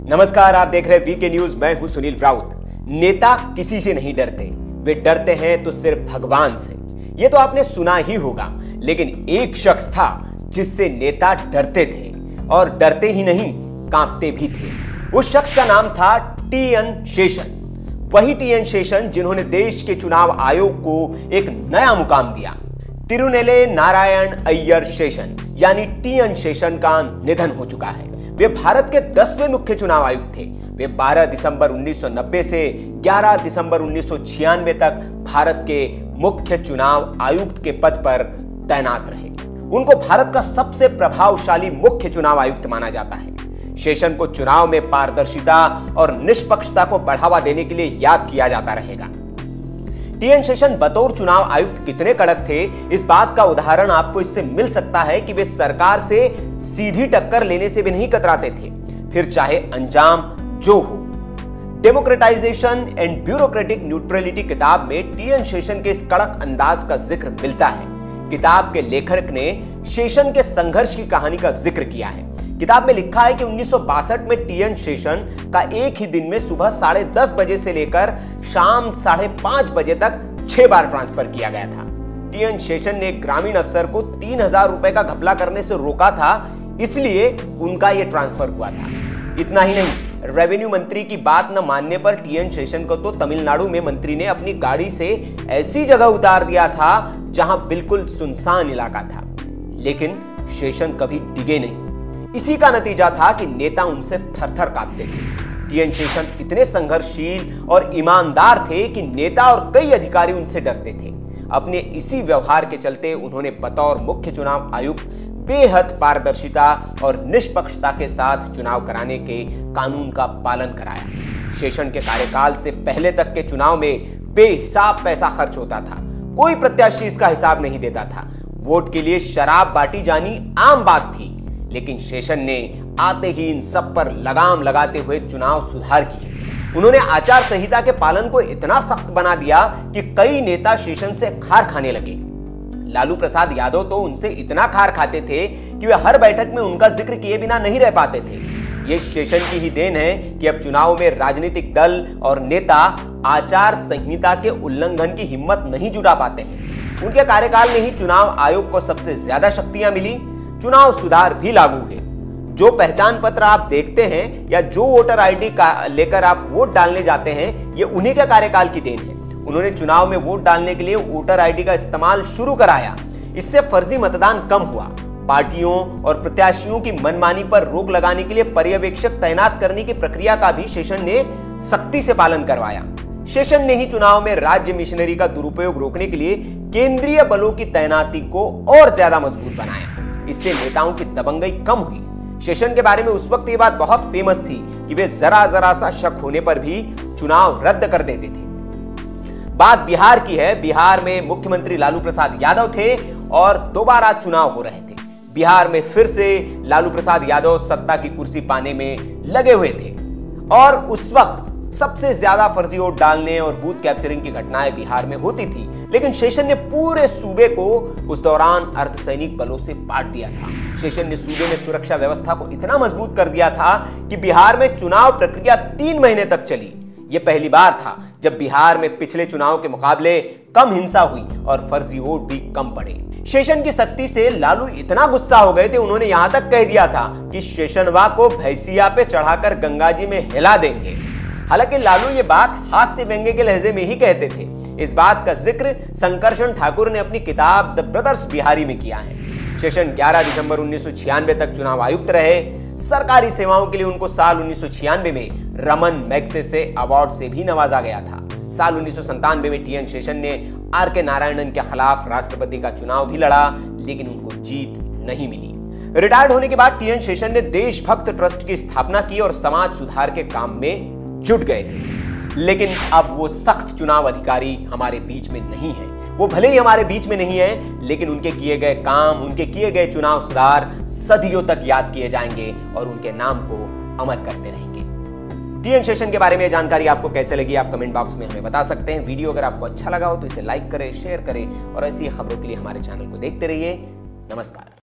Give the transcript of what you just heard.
नमस्कार, आप देख रहे हैं वीके न्यूज। मैं हूं सुनील राउत। नेता किसी से नहीं डरते, वे डरते हैं तो सिर्फ भगवान से। ये तो आपने सुना ही होगा, लेकिन एक शख्स था जिससे नेता डरते थे, और डरते ही नहीं, कांपते भी थे। उस शख्स का नाम था टी.एन. शेषन। वही टी.एन. शेषन जिन्होंने देश के चुनाव आयोग को एक नया मुकाम दिया। तिरुनेले नारायण अय्यर शेषन यानी टी.एन. शेषन का निधन हो चुका है। वे भारत के 10वें मुख्य चुनाव आयुक्त थे। वे 12 दिसंबर 1990 से 11 दिसंबर 1996 तक भारत के मुख्य चुनाव आयुक्त के पद पर तैनात रहे। उनको भारत का सबसे प्रभावशाली मुख्य चुनाव आयुक्त माना जाता है। शेषन को चुनाव में पारदर्शिता और निष्पक्षता को बढ़ावा देने के लिए याद किया जाता रहेगा। टी.एन. शेषन बतौर चुनाव आयुक्त कितने कड़क थे, इस बात का उदाहरण आपको इससे मिल सकता है कि वे सरकार से सीधी टक्कर लेने से भी नहीं कतराते थे, फिर चाहे अंजाम जो हो। डेमोक्रेटाइजेशन एंड ब्यूरोक्रेटिक न्यूट्रलिटी किताब में टी.एन. शेषन के इस कड़क अंदाज का जिक्र मिलता है। किताब के लेखक ने शेषन के संघर्ष की कहानी का जिक्र किया है। किताब में लिखा है कि 1962 में टी.एन. शेषन का एक ही दिन में सुबह 10:30 बजे से लेकर शाम 5:30 बजे तक 6 बार ट्रांसफर किया गया था। टी.एन. शेषन ने एक ग्रामीण अफसर को 3000 रुपए का घपला करने से रोका था, इसलिए उनका यह ट्रांसफर हुआ था। इतना ही नहीं, रेवेन्यू मंत्री की बात न मानने पर टी.एन. शेषन को तो तमिलनाडु में मंत्री ने अपनी गाड़ी से ऐसी जगह उतार दिया था जहां बिल्कुल सुनसान इलाका था, लेकिन शेषन कभी डिगे नहीं। इसी का नतीजा था कि नेता उनसे थर-थर कांपते थे। टी.एन. शेषन इतने संघर्षशील और ईमानदार थे कि नेता और कई अधिकारी उनसे डरते थे। अपने इसी व्यवहार के चलते उन्होंने बतौर मुख्य चुनाव आयुक्त बेहद पारदर्शिता और निष्पक्षता के साथ चुनाव कराने के कानून का पालन कराया। शेषन के कार्यकाल से पहले तक के चुनाव में बेहिसाब पैसा खर्च होता था। कोई प्रत्याशी इसका हिसाब नहीं देता था। वोट के लिए शराब बांटी जानी आम बात थी, लेकिन शेषन ने आते ही इन सब पर लगाम लगाते हुए चुनाव सुधार किए। उन्होंने आचार संहिता के पालन को इतना सख्त बना दिया कि कई नेता शेषन से खार खाने लगे। लालू प्रसाद यादव तो उनसे इतना खार खाते थे कि वे हर बैठक में उनका जिक्र किए बिना नहीं रह पाते थे। यह शेषन की ही देन है कि अब चुनाव में राजनीतिक दल और नेता आचार संहिता के उल्लंघन की हिम्मत नहीं जुटा पाते हैं। उनके कार्यकाल में ही चुनाव आयोग को सबसे ज्यादा शक्तियां मिली। चुनाव सुधार भी लागू है। जो पहचान पत्र आप देखते हैं या जो वोटर आईडी का लेकर आप वोट डालने जाते हैं, ये उन्हीं के कार्यकाल की देन है। उन्होंने चुनाव में वोट डालने के लिए वोटर आईडी का इस्तेमाल शुरू कराया। इससे फर्जी मतदान कम हुआ। पार्टियों और प्रत्याशियों की मनमानी पर रोक लगाने के लिए पर्यवेक्षक तैनात करने की प्रक्रिया का भी शेषन ने सख्ती से पालन करवाया। शेषन ने ही चुनाव में राज्य मिशनरी का दुरुपयोग रोकने के लिए केंद्रीय बलों की तैनाती को और ज्यादा मजबूत बनाया। इससे नेताओं की दबंगई कम हुई। शेषन के बारे में उस वक्त ये बात बहुत फेमस थी कि वे जरा सा शक होने पर भी चुनाव रद्द कर देते थे। बात बिहार की है। बिहार में मुख्यमंत्री लालू प्रसाद यादव थे और दोबारा चुनाव हो रहे थे। बिहार में फिर से लालू प्रसाद यादव सत्ता की कुर्सी पाने में लगे हुए थे, और उस वक्त सबसे ज्यादा फर्जी वोट डालने और बूथ कैप्चरिंग की घटनाएं बिहार में होती थी। लेकिन शेषन ने पूरे सूबे को उस दौरान अर्धसैनिक बलों से बांट दिया था। शेषन ने सूबे में सुरक्षा व्यवस्था को इतना मजबूत कर दिया था कि बिहार में चुनाव प्रक्रिया 3 महीने तक चली। यह पहली बार था जब बिहार में पिछले चुनाव के मुकाबले कम हिंसा हुई और फर्जी वोट भी कम पड़े। शेषन की सख्ती से लालू इतना गुस्सा हो गए थे, उन्होंने यहां तक कह दिया था कि शेषनवा को भैंसिया पे चढ़ाकर गंगा जी में हिला देंगे। हालांकि लालू ये बात हास्य व्यंग्य के लहजे में ही कहते थे। इस बात का जिक्र संकर्षण ठाकुर ने अपनी किताब द ब्रदर्स बिहारी में किया है। शेषन 11 दिसंबर 1996 तक चुनाव आयुक्त रहे। सरकारी सेवाओं के लिए उनको साल 1996 में रमन मैग्सेसे अवार्ड से भी नवाजा गया था। साल 1997 में टी.एन. शेषन ने आर.के. नारायणन के खिलाफ राष्ट्रपति का चुनाव भी लड़ा, लेकिन उनको जीत नहीं मिली। रिटायर्ड होने के बाद टी.एन. शेषन ने देशभक्त ट्रस्ट की स्थापना की और समाज सुधार के काम में जुट गए थे। लेकिन अब वो सख्त चुनाव अधिकारी हमारे बीच में नहीं है। वो भले ही हमारे बीच में नहीं है, लेकिन उनके किए गए काम, उनके किए गए चुनाव सुधार सदियों तक याद किए जाएंगे और उनके नाम को अमर करते रहेंगे। टी.एन. शेषन के बारे में जानकारी आपको कैसे लगी, आप कमेंट बॉक्स में हमें बता सकते हैं। वीडियो अगर आपको अच्छा लगा हो तो इसे लाइक करें, शेयर करें और ऐसी खबरों के लिए हमारे चैनल को देखते रहिए। नमस्कार।